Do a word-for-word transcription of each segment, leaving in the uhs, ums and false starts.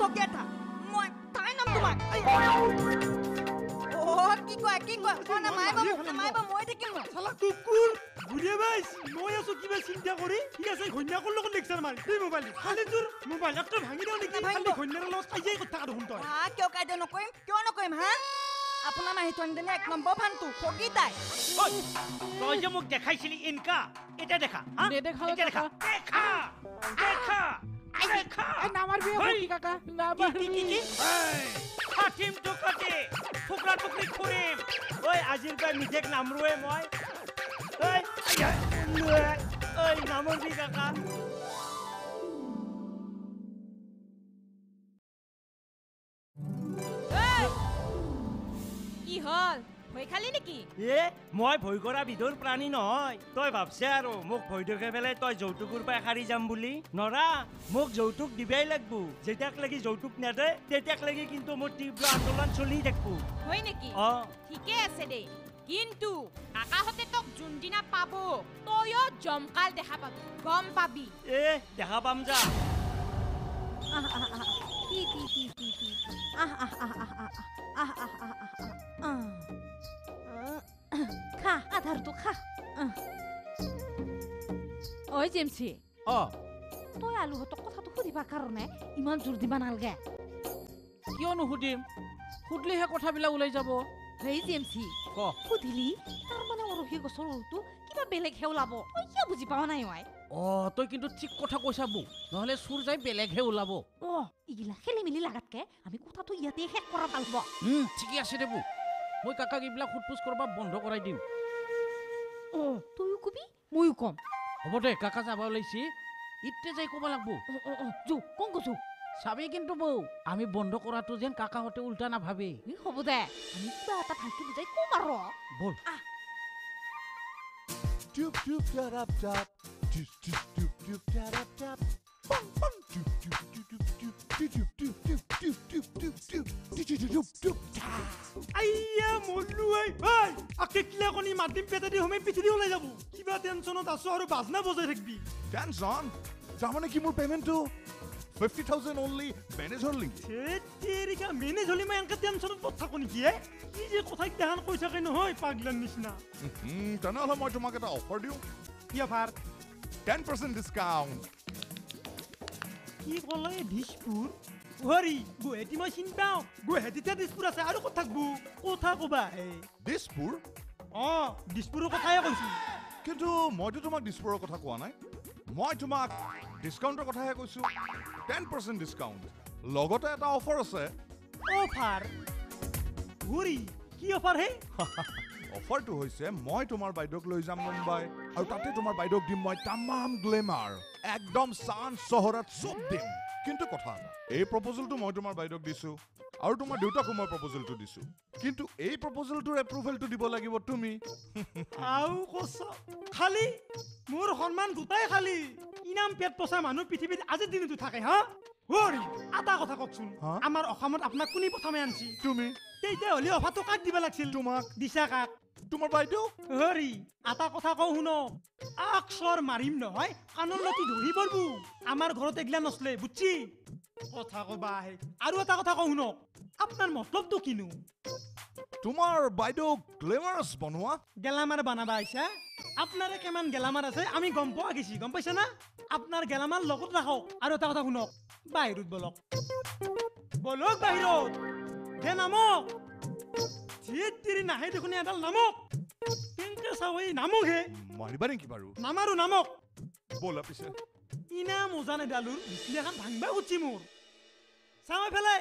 ঠকিয়াই থাক মই তাই নাম তোমাক ও কি কয় কি কয় কোনা মাইবা মাইবা মই দেখিম শালা কুকুৰ বুঢ়িয়া বাইছ মই আছো কিবা চিন্তা কৰি ঠিক আছে ঘন্যাকৰ লগত লেকচাৰ মাৰি তুই মোবাইল খালি তোৰ মোবাইল একটা ভাঙি দিও নেকি খালি ঘন্যাৰ লগত কাজিয়াই কথা কা দেখোন তই হা কিয় কাজিয়া নকৰিম কিয় নকৰিম হা আপোনাৰ মাহিতন দেনে এক নম্বৰ ফানটো ঠগি তাই তই যে মোক দেখাইছিলি ইনকা এটা দেখা হা নেদেখা দেখা দেখা দেখা দেখা নামাৰ বিয়ে কি কাকা নামাৰ কি কি কি হাতিম তো কাটে ফুকৰা টুকৰি কৰিম ঐ আজিৰ পৰা নিজেক নামৰুৱে মই ঐ ঐ নামৰবি কাকা কি হল ভয় খালি নেকি এ মই ভয় কৰা বিধৰ প্ৰাণী নহয় তই ভাবছে আৰু মোক ভয় দেখে পেলাই তই যৌতুকৰ পৰা সাৰি যাম বুলি নৰা মোক যৌতুক দিবাই লাগব যেতিয়াক লাগি যৌতুক নেদে তেতিয়াক লাগি কিন্তু মোৰ তীব্ৰ আন্দোলন চলি থাকিব হয় নেকি অ ঠিকে আছে দে কিন্তু কাকাহতে তোক যোনদিনা পাব তয়ো জমকাল দেখা পাবি গম পাবি এ দেখা পাম যা টি টি টি টি টি আহ আহ আহ আহ আহ আহ আহ আহ খা আধাৰটো খা ঐ জেমচি অ তই আলুহঁতক কথাটো সুধিবৰ কাৰণে ইমান জোৰ দিবা নালগে কিয় নুসুধিম সুধিলেহে কথাবিলাক ওলাই যাব হেই জেমচি ক সুধিলি তাৰমানে অৰহী গছৰ উলটো কিবা বেলেগহে ওলাব তই কিয় বুজি পাৱা নাই মই অ তই কিন্তু ঠিক কথা কৈছা বু নহলে চুৰ যাই বেলেগহে ওলাব অ ইগিলা খেলি মেলি লাগাতকে আমি কথাটো ইয়াতে শেষ কৰা ভাল হ'ব হুম ঠিকে আছে দে বু মই কাকাক এইবিলাক সোধপোছ কৰবা বন্ধ কৰাই দিম অ তইও কবি ময়ো কম হ'ব দে কাকা যাব ওলাইছি ইতে যাই ক'ব লাগব যো কোন কৈছো চাবি কিন্তু বৌ আমি বন্ধ কৰাটো যেন কাকাহঁতে উল্টা নাভাবে হ'ব দে আমি কিবা এটা ভালকে বুজাই কম আৰু বল Doop doop da da da. Doop doop doop doop da da da. Bang bang doop doop doop doop doop doop doop doop doop doop doop doop doop doop doop. আইয়া মল্লু এই ভাই আকেকলা কনি মাটিম পেটা দি হমে পিঠি দি ওলাই যাব কিবা টেনশনত আছো আৰু বাজনা বজাই থাকবি Tension. তাৰমানে কি মোৰ পেমেন্টটো fifty thousand only manage হল নেকি তেৰিকা মেনেজ হলি মই এনকা টেনশনত বত থাকো নেকি এ কি যে কথা দেখান কৈ থাকে নহয় পাগলাৰ নিচিনা হুম তেনেহ'লে মই তোমাক এটা অফাৰ দিওঁ কি অফাৰ ten percent ডিসকাউন্ট কি কলে দিশপুৰ হৰি গুৱাহাটী মই চিনি পাওঁ গুৱাহাটীতে দিশপুৰ আছে আৰু ক'ত থাকবো কথা কবা হে দিছপুৰ অ দিশপুৰৰ কথাই কৈছো কিন্তু মইতো তোমাক দিছপুৰৰ কথা কোৱা নাই মই তোমাক ডিসকাউন্টৰ কথাহে কৈছো ten percent ডিসকাউন্ট লগতে এটা অফাৰ আছে অফাৰ হৰি কি অফাৰ হে অফাৰটো হৈছে মই তোমাৰ বাইদেউক লৈ যাম মুম্বাই আৰু তাতে তোমাৰ বাইদেউক দিম মই তামাম গ্লেমাৰ একদম সান চহৰত সব দিম কিন্তু কথা এই প্ৰপ'জালটো মই তোমাৰ বাইদেউক দিছো আৰু তোমাৰ দেউতাকো মই প্ৰপ'জালটো দিছো কিন্তু এই প্ৰপ'জালটোৰ এপ্ৰুভেলটো দিব লাগিব তুমি আউ কছ খালি মোৰ সন্মান দুটাই খালি ইনাম পেট পচা মানুহ পৃথিৱীত আজি দিনটো থাকে হা হৰি এটা কথা কওকচোন আমাৰ অসমত আপোনাক কোনি প্ৰথমে আনছি তুমি তেইতে হলি অফাৰটো কাক দিব লাগছিল তোমাক দিছা কাক তোমাৰ বাইদেউ হৰি এটা কথা কওঁ শুনো আকসৰ মাৰিম নহয় কাণৰ লতি ধৰি পৰবু আমাৰ ঘৰত এগলা নচলে বুঝছি কথা কবা আহে আৰু এটা কথা কওঁ শুনক আপোনাৰ মতলবটো কিনো তোমাৰ বাইদেউ গ্লেমাৰাছ বনোৱা গেলামাৰ বানাবা আইছা আপনাৰে কেমান গেলামাৰ আছে আমি গম পোৱা গেছি গম পাইছা না আপনাৰ গেলামাৰ লগত ৰাখক আৰু এটা কথা শুনক বাহিৰত বলক বলক বাহিৰত হে নামক চিত্ৰি নাহে দেখোন এডাল নামক কেনকে চাও এই নামক হে মাৰিবা নেকি বাৰু নামাৰো নামক বলা পিছে ইনা মোজা নেডালুৰ বিছলিয়াখন ভাঙবা উঠছি মোৰ চাওঁ এফালে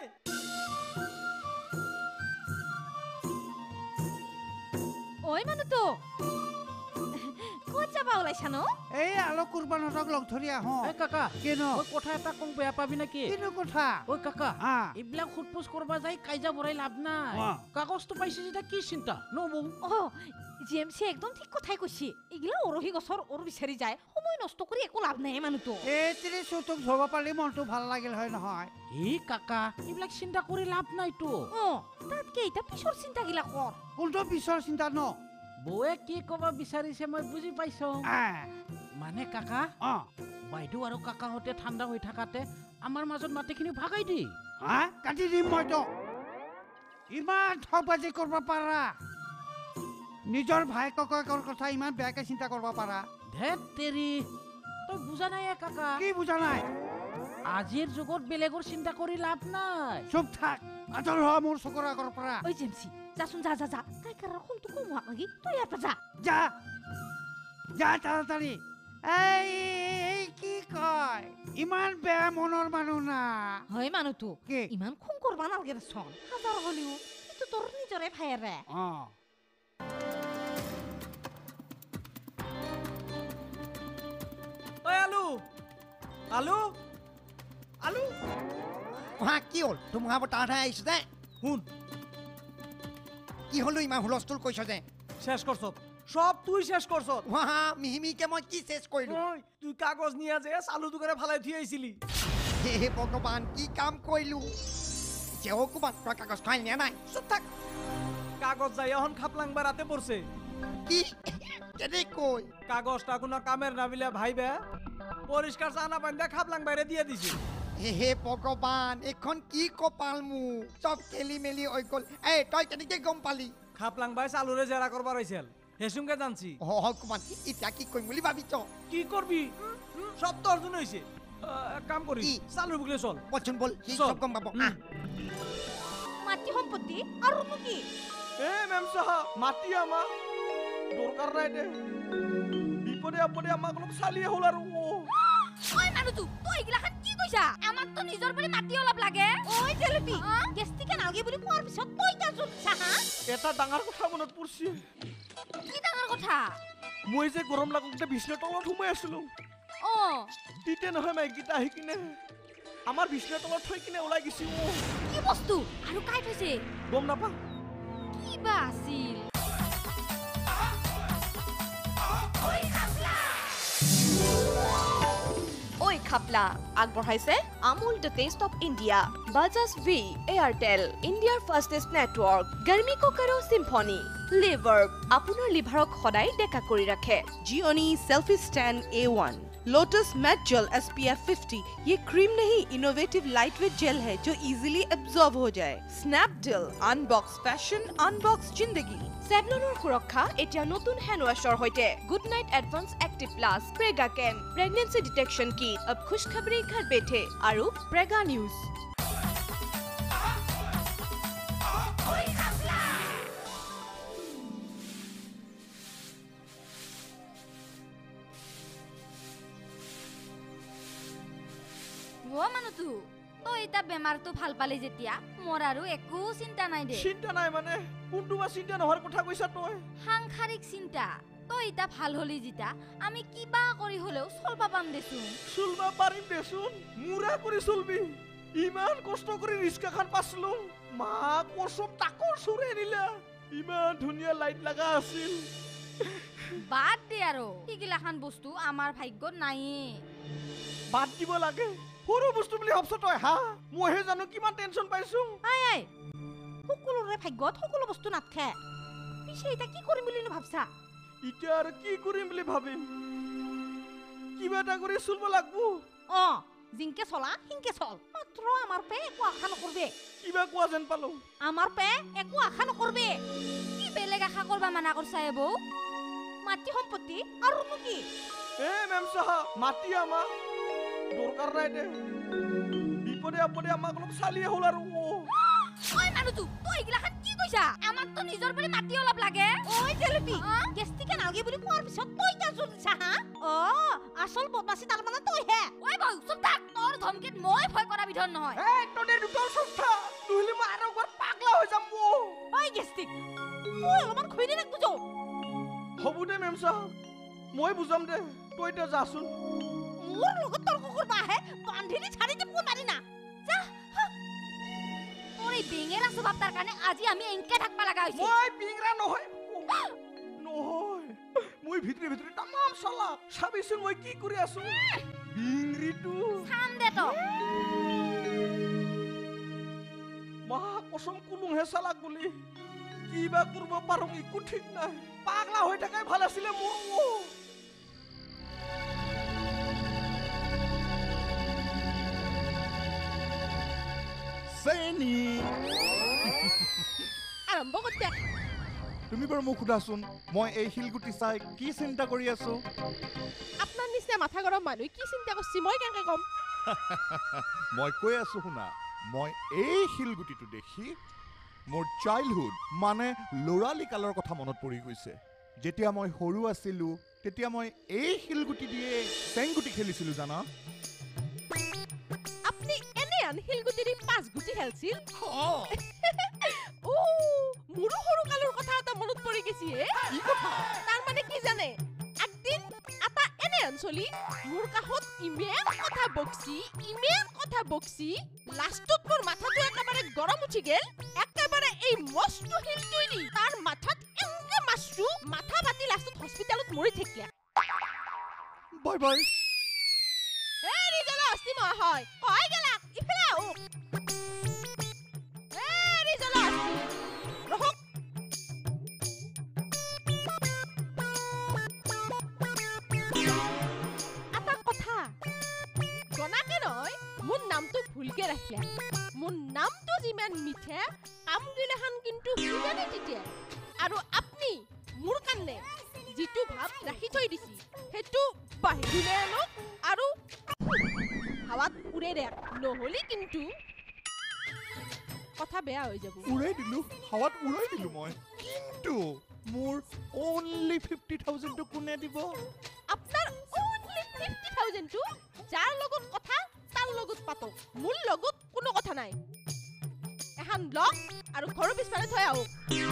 ওই মানুহটো ক'ত যাবা ওলাইছা ন এই আলো কুৰবানহঁতক লগ ধৰি আহো এই কাকা কেনো ঐ কথা এটা কম বেয়া পাবি নেকি কিনো কথা ঐ কাকা হা এইবিলাক সোধপোছ কৰবা যাই কাইজা ভৰাই লাভ নাই কাগজটো পাইছে যেতিয়া কি চিন্তা নবৌ অ জিএমসি একদম ঠিক কথাই কৈছি ইগিলা অৰহী গছৰ অৰ বিচাৰি যায় সময় নষ্ট কৰি একো লাভ নাই মানুহটো এই তিৰি চৌতক ধৰব পাৰিলে মনটো ভাল লাগিল হয় নহয় এই কাকা এইবিলাক চিন্তা কৰি লাভ নাইতো অ তাতকে এটা পিছৰ চিন্তা গিলা কৰ কোনটো পিছৰ চিন্তা ন বৌয়ে কি কব বিচাৰিছে মই বুজি পাইছো মানে কাকা অ বাইদেউ আৰু কাকাহঁতে ঠাণ্ডা হৈ থাকাতে আমাৰ মাজত মাটিখিনি ভাগাই দি হা কাটি দিম মই তো ইমান ঠগবাজি কৰিব পাৰা নিজৰ ভাই ককাকৰ কথা ইমান বেয়াকে চিন্তা কৰিব পাৰা ধেত তেৰি তই বুজা নাই এ কাকা কি বুজা নাই আজিৰ যুগত বেলেগৰ চিন্তা কৰি লাভ নাই চুপ থাক আঁতৰ হোৱা মোৰ চকুৰ আগৰ পৰা ওই জেমসি যাচোন যা যা যা তাই কাৰাৰ খংটো কম হোৱা লাগি তই ইয়াৰ পৰা যা যা যা তাড়াতাড়ি এই এই কি কয় ইমান বেয়া মনৰ মানুহ না হয় মানুহটো কি? ইমান খং কৰবা নালগে চোন হাজাৰ হলিও কিন্তু তোৰ নিজৰে ভাইৰে অ ঐ আলু আলু আলু হা কি হ'ল ধুমুহা বতাহহে আহিছে দে শুন কি হ'লো ইমান হুলস্থুল কৈছ যে শেষ কৰছ সব তুই শেষ কৰছ হা মিহিমিকে মই কি চেছ কৰিলো তুই কাগজ নিয়া যে চালু দোকানে ফালাই থৈ আহিছিলি হে হে ভগৱান কি কাম কৰিলো যেও কোবাত তই কাগজ খাই নিয়া নাই চুপ থাক কাগজ যাই এখন খাপলাংবা রাতে পড়ছে কি কেনেকৈ কাগজটা কোনো কামের না বিলে ভাইবে পরিষ্কার চানা বান্ধা খাপলাং বাইরে দিয়ে দিছে হে হে ভগৱান এখন কি কপাল মু চব খেলি মেলি হৈ গ'ল এই তই কেনেকে গম পালি খাপলাং বাই চালুরে জেরা করবার হইছিল হেসুমকে জানছি ভগৱান এতিয়া কি কৰিম বুলি ভাবিছ কি করবি সব তোর জন্য হইছে এক কাম করি কি? চালুর বুকলে চল বলচোন বল সি চল। চব গম পাব আহ মাটি সম্পত্তি আৰু কি এ মেম সাহেব মাটি আমা দরকার নাই দে বিপদে আপদে আমাক অলপ চালিয়ে হল আৰু ওই মানুহটো তই এগিলাখান কি কৈছা আমাক তো নিজৰ বুলি মাটি অলপ লাগে ওই জেলেপি গেষ্টিকে নালগে বুলি কোৱাৰ পিছত তই তা জুনছা হা এটা ডাঙৰ কথা মনত পৰছি কি ডাঙৰ কথা মই যে গৰম লাগোতে বিছনাৰ তলত সোমাই আছিলো অ তিতে নহয় মাইকিটা আহি কিনে আমাৰ বিছনাৰ তলত থৈ কিনে ওলাই গেছি ও কি বস্তু আৰু কাই থৈছে গম নাপা কি বা আছিল ঐ খাপলা আগবঢ়াইছে Amul the taste of India Bajaj V Airtel ইণ্ডিয়াৰ ফাষ্টেষ্ট নেটৱৰ্ক গৰমি কো কৰো চিম্ফনি লিভাৰ আপোনাৰ লিভাৰক সদায় ডেকা কৰি ৰাখে Gionee selfie stand A one Lotus matte gel S P F fifty ये क्रीम नहीं इनोवेटिव लाइटवेट जेल है जो इजीली एब्जॉर्ब हो जाए स्नैपडील अनबॉक्स फैशन अनबॉक्स जिंदगी চেভলনৰ সুৰক্ষা এতিয়া নতুন হেণ্ড ৱাছৰ সৈতে good night advance active plus Prega কেম প্ৰেগনেন্সি ডিটেকশ্যন কিট अब खुशखबरी घर बैठे আৰু প্ৰেগা নিউজ ও মানুহটো তই এটা বেমাৰটো ভাল পালি যেতিয়া মোৰ আৰু একো চিন্তা নাই দে চিন্তা নাই মানে কোনটো বা চিন্তা নহৰ কথা কৈছা তই সাংসাৰিক চিন্তা তই এটা ভাল হলি জিতা আমি কিবা কৰি হলেও চলবা পাম দেচোন চলবা পাৰিম দেচোন মুৰা কৰি চলবি ইমান কষ্ট কৰি ৰিস্কাখান পাছলো মা কসম তাকৰ চুৰে নিলা ইমান ধুনীয়া লাইট লাগা আছিল বাদ দে আৰু এইগিলাখান বস্তু আমাৰ ভাগ্যত নাইয়ে বাদ দিব লাগে সৰু বস্তু বুলি ভাবছ তই হা মইহে জানো কিমান টেনচন পাইছো আই আই সকলোৰে ভাগ্যত সকলো বস্তু নাথাকে পিছে এটা কি কৰিম বুলি ভাবছা এতিয়া আৰু কি কৰিম বুলি ভাবিম কিবা এটা কৰি চলব লাগব অ জিংকে চলা হিংকে চল মাত্ৰ আমাৰ পে একো আশা নকৰবে কিবা কোৱা যেন পালো আমাৰ পে একো আশা নকৰবে কি বেলেগ আশা কৰবা মানা কৰছা এ বৌ মাটি সম্পত্তি আৰু কি এ মেম সাহেব মাটি আমা দৰকাৰ নাই দে বিপদে আপদে আমাক অলপ চালিয়ে হল আৰু ওই মানুহটো তই এগিলাখান কি কৈছা আমাক তো নিজৰ বুলি মাটি অলপ লাগে ওই জেলেপি গেষ্টিকে নালগে বুলি কোৱাৰ পিছত তই তা জুনছা হা অ আসল বদমাছি তাৰ মানে তই হে ওই বৌ চুপ থাক তোৰ ধমকিত মই ভয় কৰা বিধৰ নহয় এ তনে দুটল সুস্থা নহলে মই আৰু একবাৰ পাগলা হৈ যাম ও ওই গেষ্টিক তই অলপমান খুইলি নাক বুজো হ'ব দে মেম সাহেব মই বুজাম দে তই এতিয়া যাচোন মোৰ লগত তৰ্ক কৰবা আহে বান্ধিনি ছাড়ি দিব পাৰি না যা তোৰ এই বেঙেৰা স্বভাৱ তাৰ কাৰণে আজি আমি এনকে থাকবা লাগা হৈছে মই পিংৰা নহয় নহয় মই ভিতৰে ভিতৰে তামাম চালা চাবিচোন মই কি কৰি আছো বিংৰিটো চাম দে তো মা কসম কুলুংহে চালাক বুলি কিবা কৰিব পাৰো একো ঠিক নাই পাগলা হৈ থাকাই ভাল আছিলে মোৰ চেনি আৰম্ভ কৰিতে তুমি বাৰু মোক সোধাচোন মই এই শিলগুটি চাই কি চিন্তা কৰি আছো আপোনাৰ নিচিনা মাথা গৰম মানুহ কি চিন্তা কৰিছে মই কেনেকে কম মই কৈ আছো শুনা মই এই শিলগুটিটো দেখি মোৰ চাইল্ডহুড মানে ল'ৰালি কালৰ কথা মনত পৰি গৈছে যেতিয়া মই সৰু আছিলো তেতিয়া মই এই শিলগুটি দিয়ে চেংগুটি খেলিছিলো জানা আপুনি এনে আন শিলগুটি দি পাঁচ গুটি খেলছিল ও মোৰো সৰু কালৰ কথা এটা মনত পৰি গৈছে তাৰ মানে কি জানে একদিন এটা এনে আন চলি মোৰ কাষত ইমেন কথা বকছি ইমেন কথা বকছি লাষ্টত মোৰ মাথাটো একেবাৰে গৰম উঠি গেল একেবাৰে এই মস্ত শিলটোই দি তাৰ মাথাত এংগে মাছটো মাথা ফাটি লাষ্টত হস্পিটালত মৰি থাকিলে বাই বাই এ ৰিজলা অস্তি মই হয় কই গেলা ইফালে আও এ ৰিজলা অস্তি ৰহক এটা কথা গনাকে নহয় মোৰ নামটো ভুলকে ৰাখিলে মোৰ নামটো যিমান মিঠে কাম গিলাখান কিন্তু সিমানে তিতে আৰু আপুনি মোৰ কাৰণে যিটো ভাৱ ৰাখি থৈ দিছি সেইটো বাহিৰলৈ আনক আৰু হাৱাত উৰে দে নহ'লে কিন্তু কথা বেয়া হৈ যাব উৰাই দিলো হাৱাত উৰাই দিলো মই কিন্তু মোৰ only fifty thousand টো কোনে দিব আপোনাৰ only fifty thousand টো যাৰ লগত কথা তাৰ লগত পাতক মোৰ লগত কোনো কথা নাই এখন ব্লক আৰু ঘৰৰ পিছফালে থৈ আহক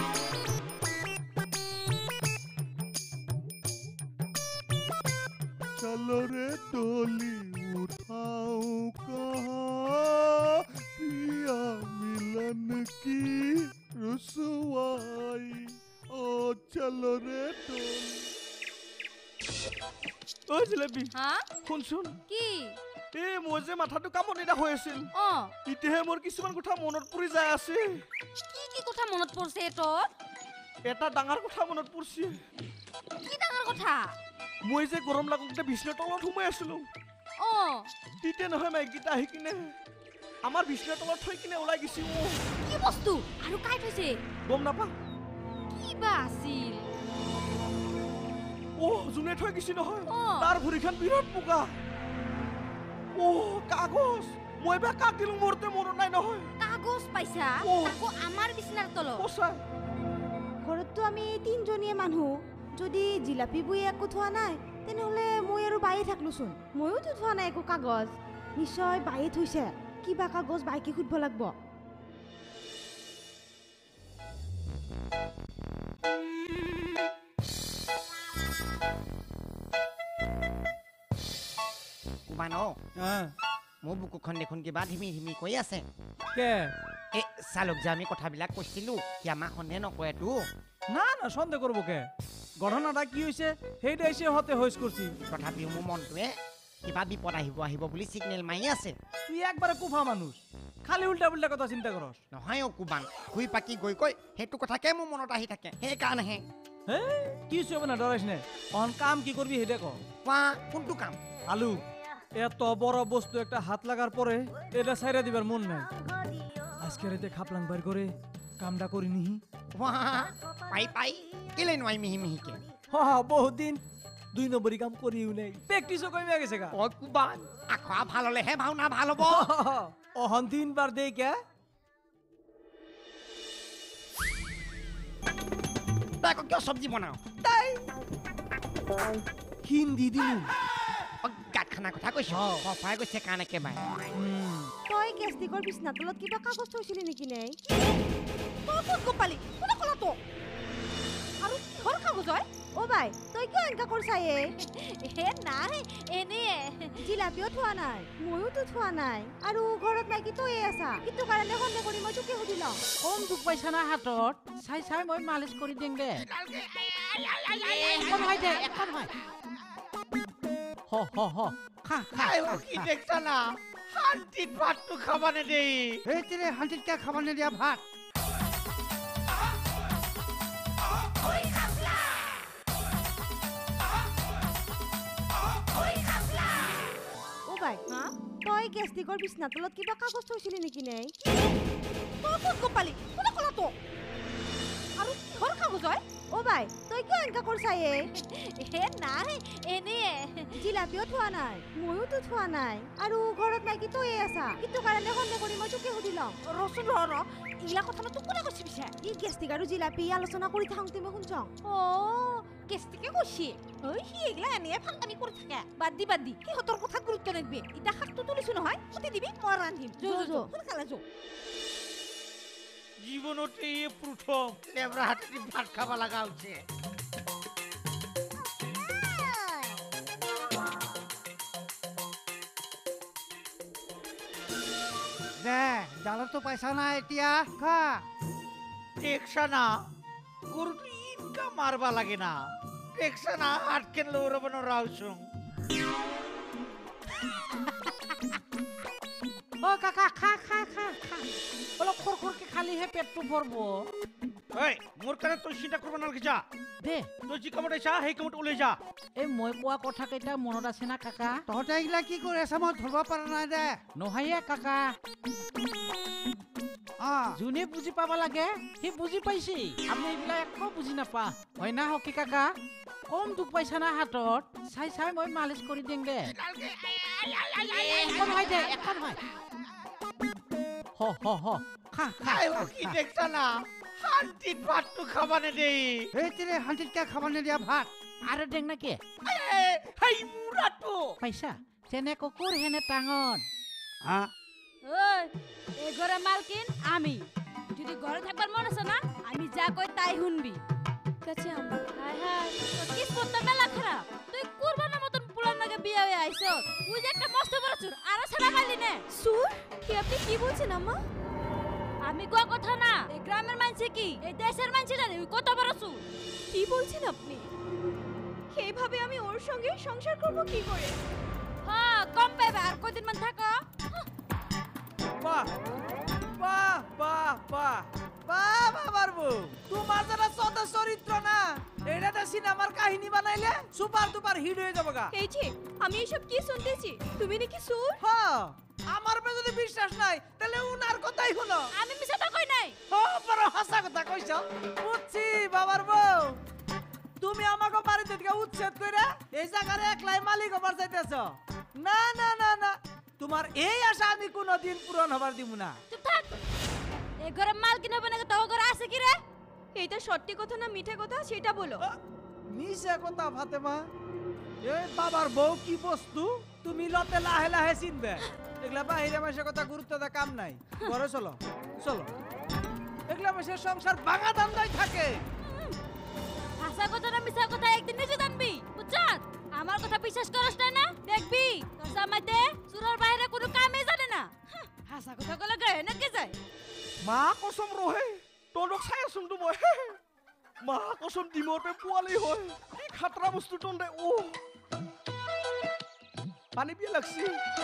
चलो रे डोली उठाओ कहा पिया मिलन की रुसवाई ओ चलो रे डोली ঐ জিলেবি হা শুনচোন কি এই মোৰ যে মাথাটো কামনিটা হৈ আছিল অ ইতিহে মোৰ কিছুমান কথা মনত পৰি যায় আছে কি কি কথা মনত পৰিছে তোৰ এটা ডাঙৰ কথা মনত পৰিছে কি ডাঙৰ কথা মই যে গৰম লাগোতে বিছনাৰ তলত সোমাই আছিলো অ তিতে নহয় মাইকীটা আহি কিনে আমাৰ বিছনাৰ তলত থৈ কিনে ওলাই গৈছি ও কি বস্তু আৰু কাই থৈছে গম নাপা কি বা আছিল ও জুনে থৈ গৈছি নহয় অ। তাৰ ভৰিখন বিৰাট পোকা ও কাগজ মই বা কাক দিলো মোৰতে মনত নাই নহয় কাগজ পাইছা অ। তাকো আমাৰ বিছনাৰ তলত সঁচাই ঘৰততো আমি তিনিজনীয়ে মানুহ যদি জিলাপি বুয়ে একো থোৱা নাই তেনেহ'লে মই আৰু বায়ে থাকলোচোন ময়োতো থোৱা নাই একো কাগজ নিশ্চয় বায়ে থৈছে কিবা কাগজ বাইকে সুধিব লাগিব কুবান মোৰ বুকুখন দেখোন কিবা ধিমি ধিমি কৈ আছে কে এই চালক যে আমি কথাবিলাক কৈছিলো কি আমাক সন্দেহ নকৰেতো না না সন্দেহ করব কে ঘটনাটা কি হয়েছে সেইটা এসে হতে হইস করছি তথাপিও মোৰ মনটোৱে কিবা বিপদ আহিব আহিব বুলি সিগনেল মাৰি আছে তুই একবারে কুফা মানুষ খালি উল্টা পুল্টা কথা চিন্তা করস নহয় অ কুবান শুই পাকি গৈ গৈ সেইটো কথাকে মোৰ মনত আহি থাকে সেইকাৰণেহে হে কি হইছে না ডরাইস না অন কাম কি করবি হেডে ক কোৱা কোনটো কাম আলু এত বড় বস্তু একটা হাত লাগার পরে এটা ছাইরা দিবার মন নাই আজকে রাতে খাপলাং বাইর করে কামটা করি নিহি কোৱা পাই পাই কেলে নোৱাৰি মিহি মিহিকে হা বহুত দিন দুই নম্বরই কাম করিও নাই প্র্যাকটিসও কমে গেছে গা অ কুবান আখৰা ভাল হলেহে ভাওনা ভাল হ'ব অহন তিনবার দেই কে তই আকৌ কিয় চব্জি বনাও হিন্দি দিলু গাঁত খানা কথা কৈছ সফাই গৈছে কাৰণে একেবাৰে তই গেষ্টিকৰ বিছনাৰ তলত কিবা কাগজ থৈছিলি নেকি নাই তই ক'ত গম পালি কোনে ক'লা তো আৰু কিহৰ কাগজ হয় অ বাই তই কিয় এনেকা কৰিছায়ে হে নাই এনে জিলাপিও থোৱা নাই ময়োতো থোৱা নাই আৰু ঘৰত নাকি তয়ে আছা সেইটো কাৰণে সন্দেহ কৰি মই তোকে সুধি লওঁ কম দুখ পাইছা না হাতত চাই চাই মই মালিচ কৰি দিম দে একো নহয় দে একো নহয় হ হ হ খা খা কি দেখছা না শান্তিত ভাতটো খাব নেদেই সেইটোৰে শান্তিতকৈ খাব নিদিয়া ভাত অ বাই হা তই গেষ্টিকৰ বিছনাৰ তলত কিবা কাগজ থৈছিলি নেকি নে তই ক'ত গম পালি কোনে ক'লা তো আৰু ঘৰ কাগজ হয় অ' বাই তই কিয় এনেকা কৰিছা এ হে নাই এনে জিলাপিও থোৱা নাই ময়োতো থোৱা নাই আৰু ঘৰত নাই কি তয়ে আছা কিন্তু কাৰণে সন্দেহ কৰি মই তোকে সুধি লওঁ ৰচোন ৰ ৰ এইগিলা কথা তোক কোনে কৈছি পিছে ই গেষ্টিক আৰু জিলাপি আলোচনা কৰি থাকোঁতে মই শুনছং অ' কেষ্টিকে কৈছি ঐ সি এইগিলা এনে ফাংকানি কৰি থাকে বাদ দি বাদ দি সিহঁতৰ কথাত গুৰুত্ব নিদিবি এতিয়া শাকটো তুলিছো নহয় সুধি দিবি মই ৰান্ধিম যো যো যো সোনকালে যো জীৱনতে এই প্ৰথম লেবৰা হাতেদি ভাত খাব লগা হৈছে দে জালতো পইচা নাই এতিয়া খা দেখছা না গৰুটো ইনকা মাৰবা লাগে না দেখছা না হাত কেন লৌৰব নৰা হৈছোঁ অ কাকা খা খা খা খা অলপ খৰখৰকে খালিহে পেটটো ভৰব ঐ মোৰ কাৰণে তই চিন্তা কৰিব নালাগে যা দে তই যি কামত আহিছা সেই কামত ওলাই যা এই মই কোৱা কথা কেইটা মনত আছে না কাকা তহঁতে এইগিলা কি কৰি আছা মই ধৰিব পৰা নাই দে নহয়ে কাকা যোনে বুজি পাব লাগে সি বুজি পাইছে আপুনি এইবিলাক একো বুজি নাপা হয় না হকি কাকা কম দুখ পাইছা না হাতত চাই চাই মই মালিচ কৰি দিম দে একো নহয় দে একো নহয় হ হ হ খা খা কি দেখছা না শান্তিত ভাতটো খাবা নেদেই এই তিৰে শান্তিতকে খাবা নেদিয়া ভাত আৰু দেখ না কি হেই মুৰাটো পাইছা যেনে কুকুৰ হেনে টাঙন হা ওই এই ঘরে মালকিন আমি যদি ঘরে থাকবার মন আছে না আমি যা কই তাই শুনবি কাছে আম্মা হাই হাই তোর কিসমত মেলা খারাপ তুই কুরবানের মতন পুরান নাগে বিয়ে হয়ে আইছো তুই যে একটা মস্ত বড় চুর আরো ছাড়া পাইলি নে সুর কি আপনি কি বলছেন আম্মা আমি কোয়া কথা না এই গ্রামের মানুষ কি এই দেশের মানুষ জানে ওই কত বড় চুর কি বলছেন আপনি এইভাবে আমি ওর সঙ্গে সংসার করব কি করে হ্যাঁ কম পাইবে আর কয়দিন মান থাকো বাহ বাহ বাহ বাহ বাহ বাবার বউ তোমার যারা সদা চরিত্র না এটাতে সিনেমার কাহিনী বানাইলে সুপার দুপার হিট হয়ে যাবে গা এই যে আমি এসব কি শুনতেছি তুমি নাকি সুর হ্যাঁ আমার উপরে যদি বিশ্বাস নাই তাহলে উনার কথাই শুনো আমি মিছা তো কই নাই ও বড় হাসা কথা কইছো বুঝছি বাবার বউ তুমি আমাকে বাড়িতে থেকে উচ্ছেদ কইরা এই জায়গায় একলাই মালিক হবার চাইতেছ না না না না তোমার এই আশা আমি কোনোদিন পূরণ হবার দিব না চুপ থাক এই ঘরে মালকিন হবে না তো ঘরে আছে কি রে এইটা সত্যি কথা না মিঠে কথা সেটা বলো মিশা কথা ফাতেমা এই বাবার বউ কি বস্তু তুমি লতে লাহে লাহে চিনবে এগুলা বাহিরে মাসে কথা গুরুত্ব দা কাম নাই ঘরে চলো চলো এগুলা মাসে সংসার ভাঙা ধান্দায় থাকে আশা কথা না মিছা কথা একদিন নিজে জানবি বুঝছস আমার কথা বিশ্বাস করছ না দেখবি তোর জামাইতে চুরার বাইরে কোনো কামই জানে না হাসা কথা কলে গায়ে না কে যায় মা কসম রহে তোনক চাই আছোন তো মই মা কসম ডিমতে পোৱালি হয় কি খাতৰা বস্তু তন্দে ও পানী পিয়া লাগছি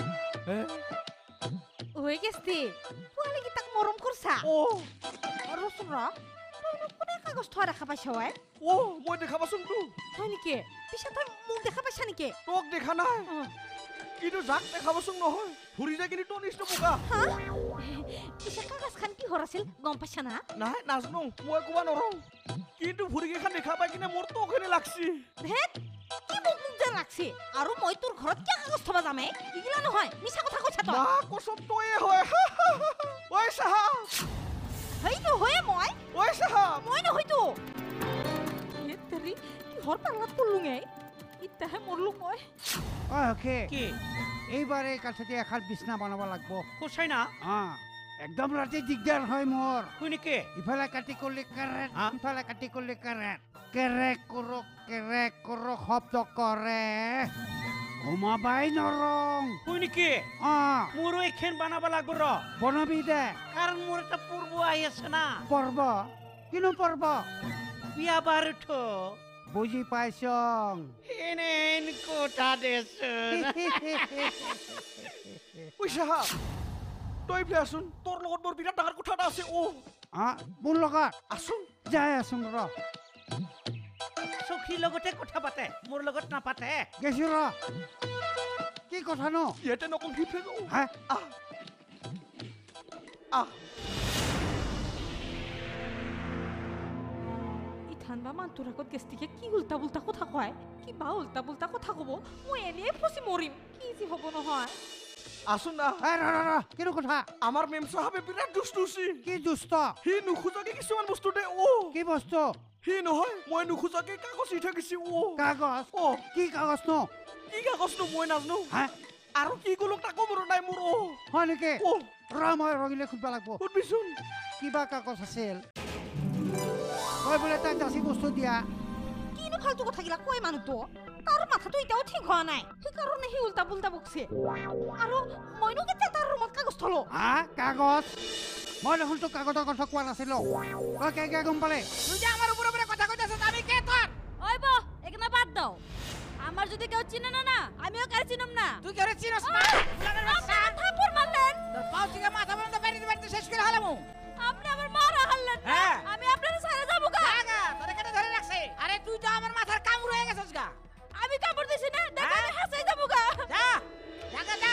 হয়ে গেছে পোৱালি কি তাক মরম করছা ও রসুন র কোনে কাগজ থোৱা দেখা পাইছ হয় ও মই দেখা পাছোন তো হয় নেকি পিছে তই মোক দেখা পাইছা নেকি তোক দেখা নাই কিন্তু যাক দেখা পাছোন নহয় ফুৰি যায় কিন্তু তোৰ নিচিনা বোকা পিছে কাগজ খান কি হৰ আছিল গম পাইছা না নাই নাজনো মই ক'বা নৰওঁ কিন্তু ভুৰি কেইখন দেখা পাই কিনে মোৰ তোক হেনে লাগছি ধেত কি মোক মোক যেন লাগছে আৰু মই তোৰ ঘৰত কিয় কাগজ থবা যামে ইগিলা নহয় মিছা কথা কৈছা তই মা কসম তয়ে হয় ঐ সাহাব হেই নহয় মই ঐ সাহাব মই নহয়তো এ তেৰি কি হৰ পাল্লাত পৰলুঙে ইতাহে মৰলু মই ঐ অখে কি এইবাৰ এই কাঠতে এখাৰ বিছনা বনাব লাগব কোচাই না অঁ একদম ৰাতি দিগদাৰ হয় মোৰ শুই নেকি ইফালে কাটি কৰিলে কেৰেট ইফালে কাটি কৰিলে কেৰেট কেৰেক কৰক কেৰেক কৰক শব্দ কৰে ঘুমাবাই নৰং শুই নেকি অঁ মোৰো এইখন বনাব লাগব ৰ বনাবি দে কাৰণ মোৰ এটা পূৰ্ব আহি আছে না পৰ্ব কিনো পৰ্ব বিয়া বাৰুঠো বুজি পাইছং এনেন কথা দেচোন ঐ সাহাব তই ফে আছোন তোৰ লগত মোৰ বিৰাট ডাঙৰ কথা এটা আছে ও অঁ মোৰ লগত আছোন যাই আছোং ৰ সখীৰ লগতে কথা পাতে মোৰ লগত নাপাতে গেছো ৰ কি কি কথা ন ইয়াতে নকং কি ফেলো হা আহ আহ ইথান বা মানুৰ আগত গেষ্টিকে কি উল্টা পুল্টা কথা কয় কিবা উল্টা পুল্টা কথা কব মই এনেই ফচি মৰিম কি যি হ'ব নহয় আসুন না এ ৰ ৰ ৰ কিনো কথা আমার মেম সাহেবে বিরাট দুষ্টুছি কি দুষ্ট হি নুখুজাকে কিছুমান বস্তু দে ও কি বস্তু হি নহয় মই নুখুজাকে কাগজ দি থাকিছি ও কাগজ ও কি কাগজ ন কি কাগজ নো মই নাজনো হা আৰু কি গলক তাকো মোৰ নাই মোৰ ও হয় নেকি ও ৰ মই ৰগিলে খুব লাগব শুনবিচোন কিবা কাগজ আছিল তই বোলে তাক যাচি বস্তু দিয়া কিনো ফালতু কথা গিলা কয় মানুহটো তাৰ মাথাটো এতিয়াও ঠিক হোৱা নাই সেইকাৰণে সি উল্টা পুল্টা বকছে আৰু মইনো কেতিয়া তাৰ ৰুমত কাগজ থলো হা কাগজ মই দেখোন তোক কাগজৰ কথা কোৱা নাছিলো তই কে কে গম পালে তুই যে আমার উপরে উপরে কথা কইতাছ আমি কে তোর ওই বো এখানে বাদ দাও আমার যদি কেউ চিনে না না আমিও কার চিনম না তুই কেরে চিনস না আপনি থাপুর মারলেন তোর পাও থেকে মাথা পর্যন্ত বেরিয়ে বেরিয়ে শেষ করে হলামু আপনি আমার মারা হারলেন না হ্যাঁ। আমি আপনার সারা যাবো গা আগা তোরে কেটে ধরে রাখছে আরে তুই তো আমার মাথার কামড় হয়ে গেছস গা আমি কাপড় দিছি না দেখ হ্যাঁ। আমি হাসাই যাবো গা যা জাগা যা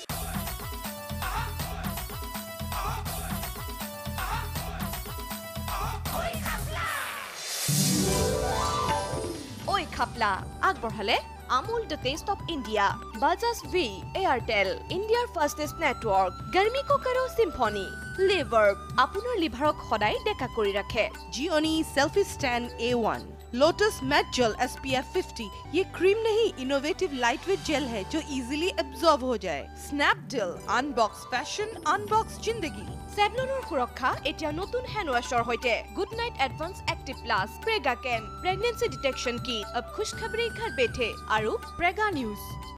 ওই খাপলা আগবঢ়ালে Amul the taste of India Bajaj V Airtel ইণ্ডিয়াৰ ফাষ্টেষ্ট নেটৱৰ্ক গাৰ্মি কো কাৰো চিম্ফনি লিভাৰ আপোনাৰ লিভাৰক সদায় ডেকা কৰি ৰাখে Gionee selfie stand A one Lotus matte gel S P F fifty ये क्रीम नहीं इनोवेटिव लाइटवेट जेल है जो इजीली एब्जॉर्ब हो जाए स्नैपडील अनबॉक्स फैशन अनबॉक्स जिंदगी চেভলনৰ সুৰক্ষা এতিয়া নতুন হেণ্ড ৱাছৰ সৈতে good night advance active plus Prega কেন প্ৰেগনেন্সি ডিটেকশ্যন কিট অব খুশখবৰি ঘৰ বেঠে আৰু প্ৰেগা নিউজ